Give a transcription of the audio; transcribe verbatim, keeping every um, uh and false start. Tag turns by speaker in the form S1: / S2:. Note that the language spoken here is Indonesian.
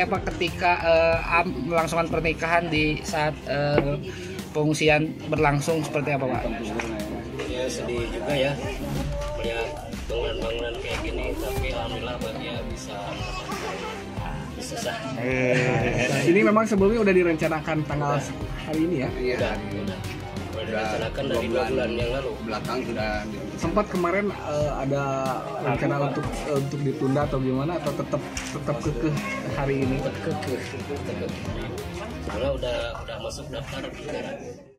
S1: seperti apa ketika uh, melangsungkan pernikahan di saat uh, pengungsian berlangsung seperti apa Pak?
S2: Ya sedih juga ya melihat bangunan-bangunan kayak gini, tapi alhamdulillah dia bisa susah.
S3: Eh, ini memang sebelumnya udah direncanakan tanggal hari ini ya?
S2: Iya. Udah, udah, udah direncanakan dari dua bulan yang lalu.
S4: Belakang sudah.
S3: Sempat kemarin uh, ada rencana untuk uh, untuk ditunda atau gimana, atau tetap tetap kekeh hari ini?
S2: Tetap kekeh. Karena udah udah masuk daftar negara.